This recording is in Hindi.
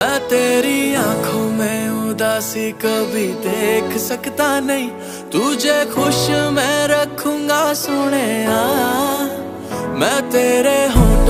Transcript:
मैं तेरी आंखों में उदासी कभी देख सकता नहीं, तुझे खुश मैं रखूंगा सोने। मैं तेरे हूँ